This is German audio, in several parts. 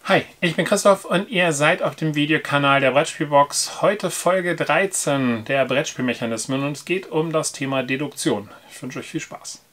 Hi, ich bin Christoph und ihr seid auf dem Videokanal der Brettspielbox. Heute Folge 13 der Brettspielmechanismen und es geht um das Thema Deduktion. Ich wünsche euch viel Spaß.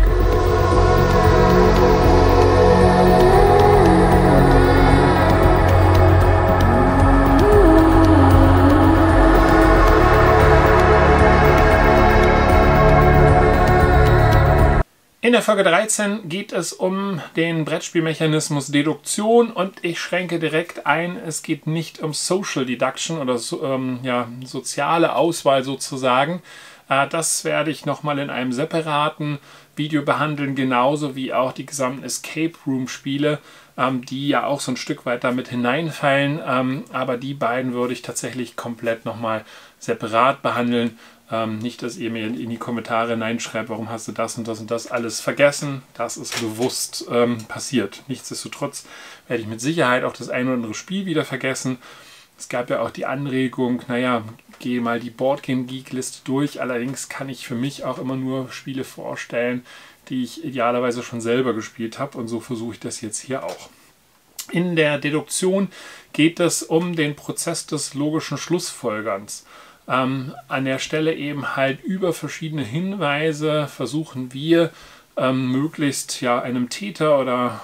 In der Folge 13 geht es um den Brettspielmechanismus Deduktion und ich schränke direkt ein, es geht nicht um Social Deduction oder soziale Auswahl sozusagen. Das werde ich nochmal in einem separaten Video behandeln, genauso wie auch die gesamten Escape Room Spiele, die ja auch so ein Stück weit damit hineinfallen, aber die beiden würde ich tatsächlich komplett nochmal separat behandeln. Nicht, dass ihr mir in die Kommentare hineinschreibt, warum hast du das und das und das alles vergessen. Das ist bewusst passiert. Nichtsdestotrotz werde ich mit Sicherheit auch das ein oder andere Spiel wieder vergessen. Es gab ja auch die Anregung, naja, gehe mal die Boardgame Geek Liste durch. Allerdings kann ich für mich auch immer nur Spiele vorstellen, die ich idealerweise schon selber gespielt habe. Und so versuche ich das jetzt hier auch. In der Deduktion geht es um den Prozess des logischen Schlussfolgerns. An der Stelle eben halt über verschiedene Hinweise versuchen wir möglichst ja einem Täter oder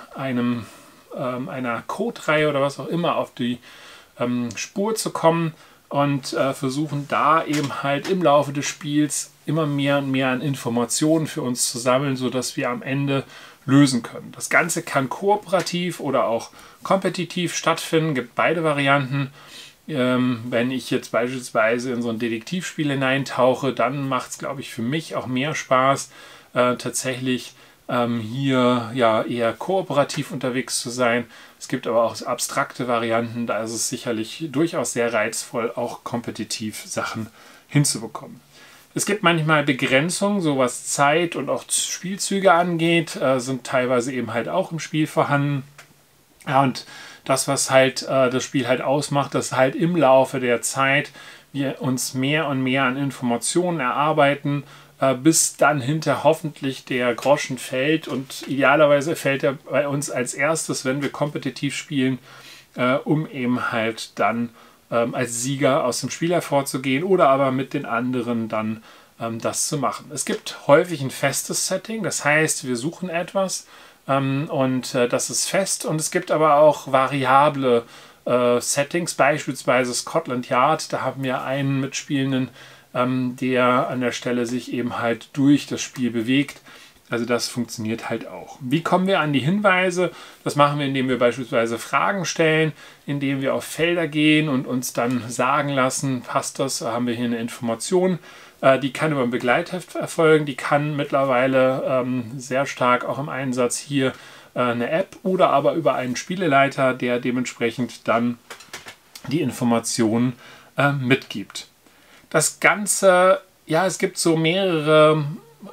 einer Codereihe oder was auch immer auf die Spur zu kommen und versuchen da eben halt im Laufe des Spiels immer mehr und mehr an Informationen für uns zu sammeln, sodass wir am Ende lösen können. Das Ganze kann kooperativ oder auch kompetitiv stattfinden, gibt beide Varianten. Wenn ich jetzt beispielsweise in so ein Detektivspiel hineintauche, dann macht es, glaube ich, für mich auch mehr Spaß, tatsächlich hier ja eher kooperativ unterwegs zu sein. Es gibt aber auch abstrakte Varianten, da ist es sicherlich durchaus sehr reizvoll, auch kompetitiv Sachen hinzubekommen. Es gibt manchmal Begrenzungen, so was Zeit und auch Spielzüge angeht, sind teilweise eben halt auch im Spiel vorhanden. Ja, und das, was halt das Spiel halt ausmacht, dass halt im Laufe der Zeit wir uns mehr und mehr an Informationen erarbeiten, bis dann hinter hoffentlich der Groschen fällt. Und idealerweise fällt er bei uns als erstes, wenn wir kompetitiv spielen, um eben halt dann als Sieger aus dem Spiel hervorzugehen oder aber mit den anderen dann das zu machen. Es gibt häufig ein festes Setting, das heißt, wir suchen etwas, und das ist fest, und es gibt aber auch variable Settings, beispielsweise Scotland Yard. Da haben wir einen Mitspielenden, der an der Stelle sich eben halt durch das Spiel bewegt. Also das funktioniert halt auch. Wie kommen wir an die Hinweise? Das machen wir, indem wir beispielsweise Fragen stellen, indem wir auf Felder gehen und uns dann sagen lassen, passt das, haben wir hier eine Information. Die kann über ein Begleitheft erfolgen, die kann mittlerweile sehr stark auch im Einsatz hier eine App oder aber über einen Spieleleiter, der dementsprechend dann die Informationen mitgibt. Das Ganze, ja, es gibt so mehrere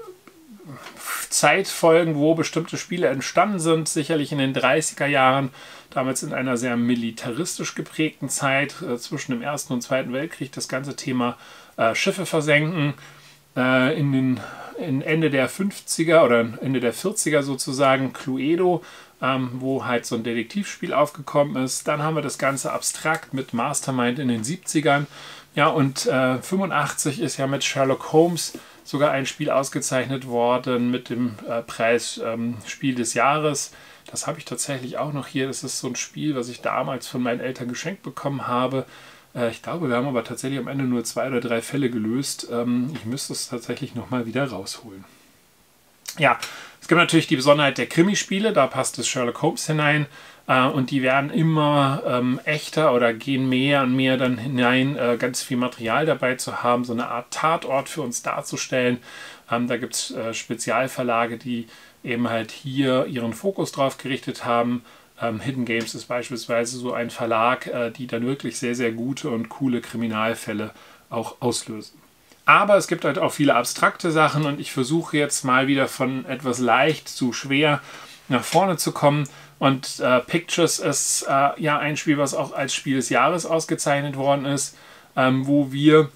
Zeitfolgen, wo bestimmte Spiele entstanden sind, sicherlich in den 30er Jahren, damals in einer sehr militaristisch geprägten Zeit, zwischen dem Ersten und Zweiten Weltkrieg, das ganze Thema Schiffe versenken, in Ende der 50er oder Ende der 40er sozusagen Cluedo, wo halt so ein Detektivspiel aufgekommen ist. Dann haben wir das Ganze abstrakt mit Mastermind in den 70ern. Ja, und 85 ist ja mit Sherlock Holmes sogar ein Spiel ausgezeichnet worden mit dem Preis Spiel des Jahres. Das habe ich tatsächlich auch noch hier. Das ist so ein Spiel, was ich damals von meinen Eltern geschenkt bekommen habe. Ich glaube, wir haben aber tatsächlich am Ende nur 2 oder 3 Fälle gelöst. Ich müsste es tatsächlich nochmal wieder rausholen. Ja, es gibt natürlich die Besonderheit der Krimispiele, da passt das Sherlock Holmes hinein. Und die werden immer echter oder gehen mehr und mehr dann hinein, ganz viel Material dabei zu haben, so eine Art Tatort für uns darzustellen. Da gibt es Spezialverlage, die eben halt hier ihren Fokus drauf gerichtet haben. Hidden Games ist beispielsweise so ein Verlag, die dann wirklich sehr, sehr gute und coole Kriminalfälle auch auslösen. Aber es gibt halt auch viele abstrakte Sachen und ich versuche jetzt mal wieder von etwas leicht zu schwer nach vorne zu kommen. Und Pictures ist ja ein Spiel, was auch als Spiel des Jahres ausgezeichnet worden ist, wo wir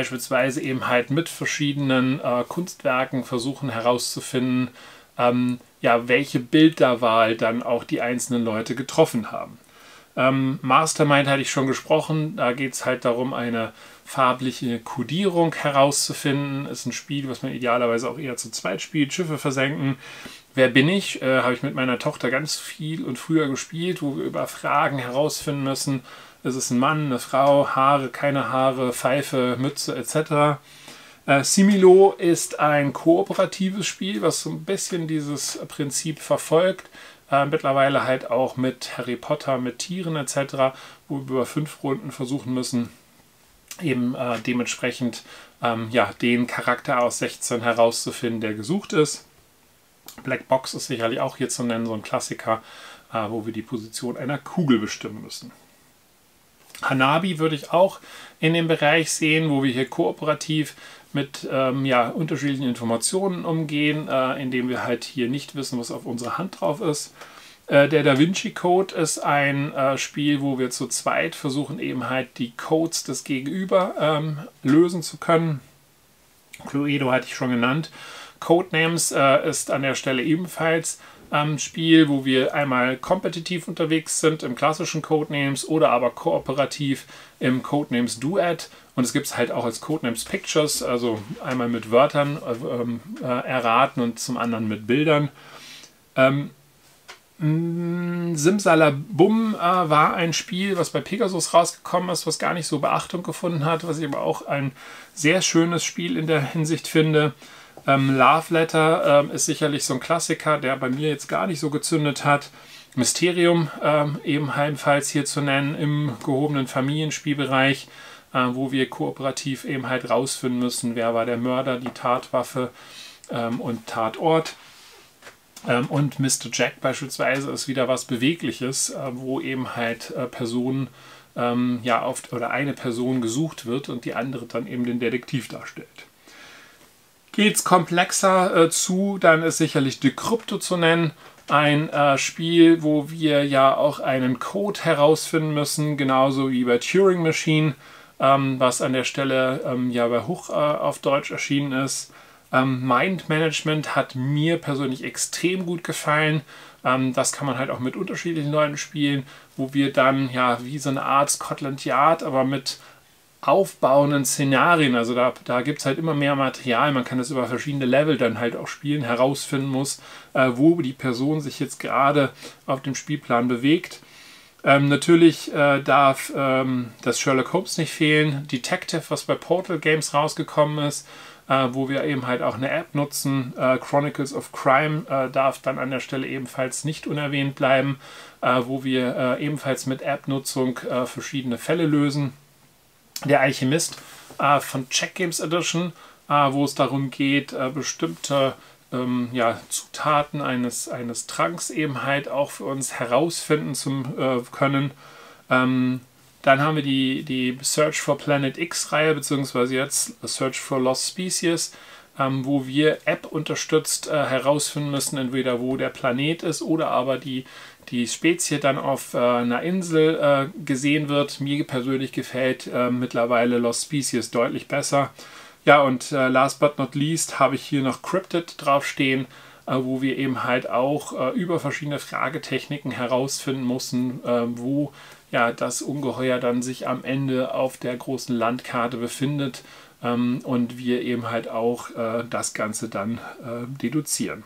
beispielsweise eben halt mit verschiedenen Kunstwerken versuchen herauszufinden, ja, welche Bilderwahl dann auch die einzelnen Leute getroffen haben. Mastermind hatte ich schon gesprochen, da geht es halt darum, eine farbliche Kodierung herauszufinden. Ist ein Spiel, was man idealerweise auch eher zu zweit spielt. Schiffe versenken. Wer bin ich? Habe ich mit meiner Tochter ganz viel und früher gespielt, wo wir über Fragen herausfinden müssen. Ist es ein Mann, eine Frau, Haare, keine Haare, Pfeife, Mütze etc. Similo ist ein kooperatives Spiel, was so ein bisschen dieses Prinzip verfolgt. Mittlerweile halt auch mit Harry Potter, mit Tieren etc., wo wir über 5 Runden versuchen müssen, eben dementsprechend ja, den Charakter aus 16 herauszufinden, der gesucht ist. Black Box ist sicherlich auch hier zu nennen, so ein Klassiker, wo wir die Position einer Kugel bestimmen müssen. Hanabi würde ich auch in dem Bereich sehen, wo wir hier kooperativ mit ja, unterschiedlichen Informationen umgehen, indem wir halt hier nicht wissen, was auf unserer Hand drauf ist. Der Da Vinci Code ist ein Spiel, wo wir zu zweit versuchen, eben halt die Codes des Gegenüber lösen zu können. Cluedo hatte ich schon genannt. Codenames ist an der Stelle ebenfalls Spiel, wo wir einmal kompetitiv unterwegs sind im klassischen Codenames oder aber kooperativ im Codenames Duet. Und es gibt es halt auch als Codenames Pictures, also einmal mit Wörtern erraten und zum anderen mit Bildern. Simsalabum war ein Spiel, was bei Pegasus rausgekommen ist, was gar nicht so Beachtung gefunden hat, was ich aber auch ein sehr schönes Spiel in der Hinsicht finde. Love Letter ist sicherlich so ein Klassiker, der bei mir jetzt gar nicht so gezündet hat. Mysterium ebenfalls hier zu nennen im gehobenen Familienspielbereich, wo wir kooperativ eben halt rausfinden müssen, wer war der Mörder, die Tatwaffe und Tatort. Und Mr. Jack beispielsweise ist wieder was Bewegliches, wo eben halt Personen ja oft oder eine Person gesucht wird und die andere dann eben den Detektiv darstellt. Geht es komplexer zu, dann ist sicherlich Decrypto zu nennen. Ein Spiel, wo wir ja auch einen Code herausfinden müssen, genauso wie bei Turing Machine, was an der Stelle ja bei Hoch auf Deutsch erschienen ist. Mind Management hat mir persönlich extrem gut gefallen. Das kann man halt auch mit unterschiedlichen Leuten spielen, wo wir dann ja wie so eine Art Scotland Yard, aber mit aufbauenden Szenarien, also da gibt es halt immer mehr Material, man kann das über verschiedene Level dann halt auch spielen, herausfinden muss, wo die Person sich jetzt gerade auf dem Spielplan bewegt. Natürlich darf das Sherlock Holmes nicht fehlen, Detective, was bei Portal Games rausgekommen ist, wo wir eben halt auch eine App nutzen. Chronicles of Crime darf dann an der Stelle ebenfalls nicht unerwähnt bleiben, wo wir ebenfalls mit App-Nutzung verschiedene Fälle lösen. Der Alchemist von Check Games Edition, wo es darum geht, bestimmte ja, Zutaten eines Tranks eben halt auch für uns herausfinden zu können. Dann haben wir die Search for Planet X-Reihe, beziehungsweise jetzt Search for Lost Species, wo wir App unterstützt herausfinden müssen, entweder wo der Planet ist oder aber die Spezie dann auf einer Insel gesehen wird. Mir persönlich gefällt mittlerweile Lost Species deutlich besser. Ja, und last but not least habe ich hier noch Cryptid draufstehen, wo wir eben halt auch über verschiedene Fragetechniken herausfinden müssen, wo ja das Ungeheuer dann sich am Ende auf der großen Landkarte befindet und wir eben halt auch das Ganze dann deduzieren.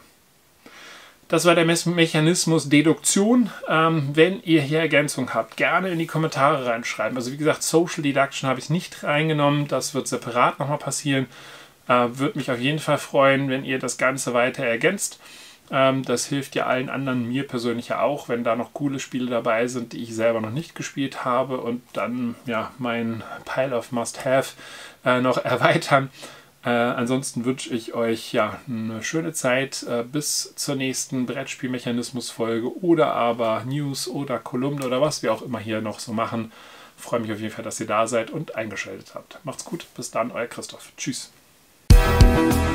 Das war der Mechanismus Deduktion. Wenn ihr hier Ergänzungen habt, gerne in die Kommentare reinschreiben. Also wie gesagt, Social Deduction habe ich nicht reingenommen. Das wird separat nochmal passieren. Würde mich auf jeden Fall freuen, wenn ihr das Ganze weiter ergänzt. Das hilft ja allen anderen, mir persönlich ja auch, wenn da noch coole Spiele dabei sind, die ich selber noch nicht gespielt habe und dann ja mein Pile of Must-Have noch erweitern. Ansonsten wünsche ich euch ja eine schöne Zeit bis zur nächsten Brettspielmechanismus-Folge oder aber News oder Kolumne oder was wir auch immer hier noch so machen. Ich freue mich auf jeden Fall, dass ihr da seid und eingeschaltet habt. Macht's gut, bis dann, euer Christoph. Tschüss.